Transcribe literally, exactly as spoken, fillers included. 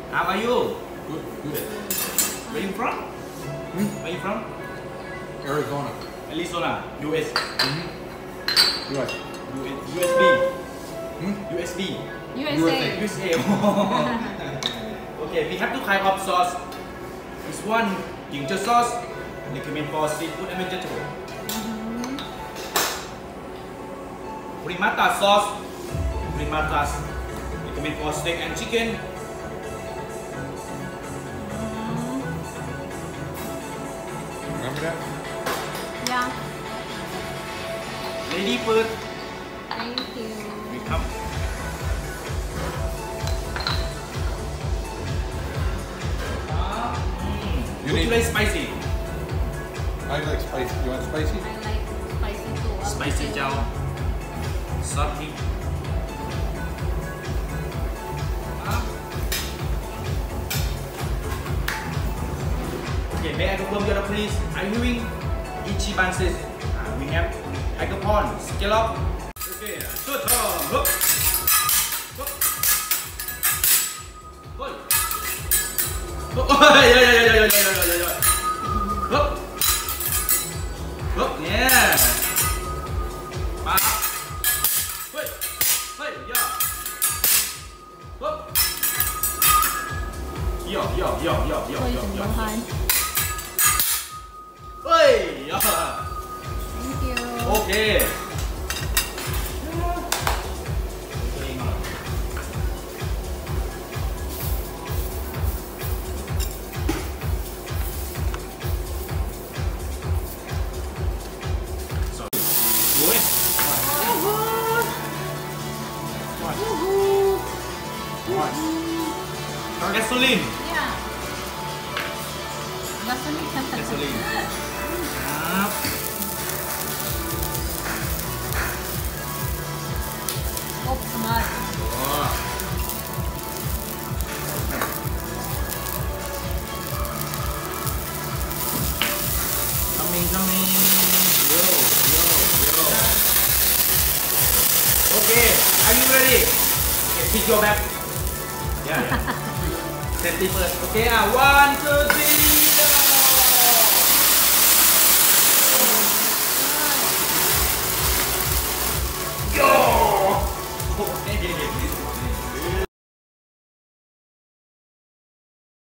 How are you? Good, good. Where you from? Hmm? Where you from? Arizona. Arizona, U S. Mm-hmm. U S. U S B. Hmm? U S B. U S A. U S A. Okay, we have two kind of sauce. This one, ginger sauce, recommend for seafood and vegetable. Mm-hmm. Primata sauce, primatas, recommend for steak and chicken. Remember that? Yeah. Lady first, Thank you. we come. You Would you need- like spicy? I like spicy. You want spicy? I like spicy too. Spicy chow, salty. Okay, may I confirm your order, please? Are you doing Ichiban says? Uh, we have Agapon, scallop. Okay, so Tom, look. Look. Look. Look. Oh, yeah, yeah, yeah, yeah, yeah, yeah, yeah, yeah. Look. Look, yeah. Up. Wait. Hey, yeah. Look. Yo, yo, yo, yo, yo, 可以 yo, 怎么 yo. 看 Hey, yeah. ？Thank you. Okay. So, good. What? Gasoline. Yeah. Gasoline. Gasoline. Up. Oh, smart. Oh. Coming, coming. Yo, yo, yo. Okay, are you ready? Okay, pick your back. Yeah. Safety first. Okay, ah, one, two, three.